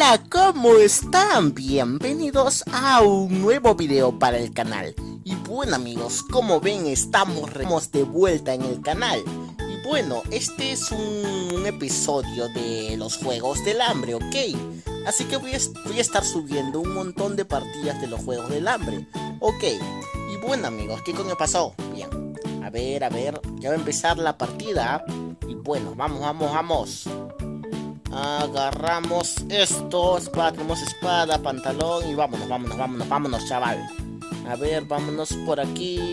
Hola, ¿cómo están? Bienvenidos a un nuevo video para el canal. Y bueno amigos, como ven estamos de vuelta en el canal. Y bueno, este es un episodio de los Juegos del Hambre, ¿ok? Así que voy a estar subiendo un montón de partidas de los Juegos del Hambre, ¿ok? Y bueno amigos, ¿qué coño pasó? Bien, a ver, ya va a empezar la partida. Y bueno, vamos. Agarramos esto, tenemos espada, pantalón y vámonos, chaval. A ver, vámonos por aquí.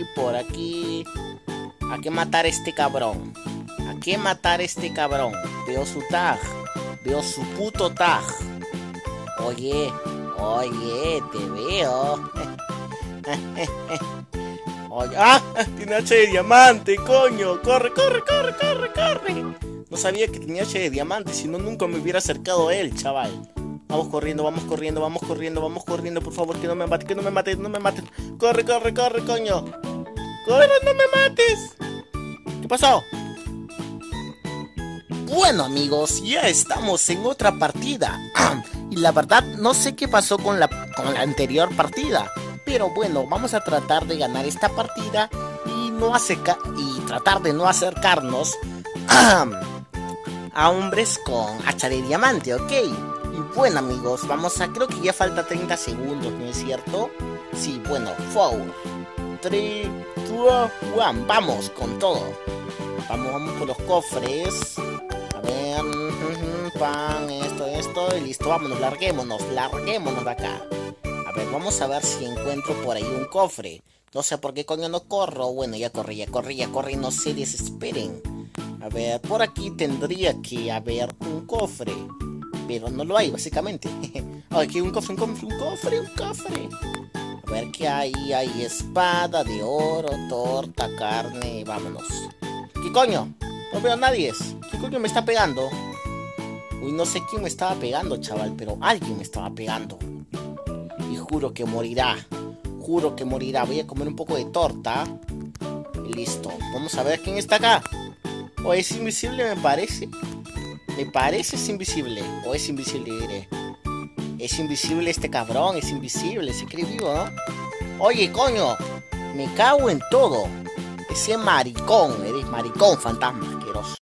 ¿A qué matar a este cabrón? Veo su tag, veo su puto tag. Oye, te veo. Oye, tiene hacha de diamante, coño. Corre. No sabía que tenía hacha de diamante, si no nunca me hubiera acercado a él, chaval. Vamos corriendo, por favor, que no me maten. Corre, coño. Corre, no me mates. ¿Qué pasó? Bueno amigos, ya estamos en otra partida. Y la verdad no sé qué pasó con la anterior partida. Pero bueno, vamos a tratar de ganar esta partida y tratar de no acercarnos a hombres con hacha de diamante, ¿ok? Y bueno amigos, creo que ya falta 30 segundos, ¿no es cierto? Sí, bueno, 4, 3, 2, 1, vamos con todo. Vamos por los cofres. A ver, pan, esto y listo, vámonos, larguémonos de acá. A ver, vamos a ver si encuentro por ahí un cofre. No sé por qué coño no corro. Bueno, ya corrí, no se desesperen. A ver, por aquí tendría que haber un cofre, pero no lo hay, básicamente. Aquí un cofre. A ver qué hay. Hay espada de oro, torta, carne. Vámonos. ¿Qué coño? No veo a nadie. ¿Qué coño me está pegando? Uy, no sé quién me estaba pegando, chaval, pero alguien me estaba pegando. Y juro que morirá. Voy a comer un poco de torta. Y listo. Vamos a ver quién está acá. O es invisible, me parece. Es invisible. O es invisible, diré. Es invisible este cabrón. Es invisible. Se cree vivo, ¿no? Oye, coño. Me cago en todo. Ese maricón. Eres maricón, fantasma asqueroso.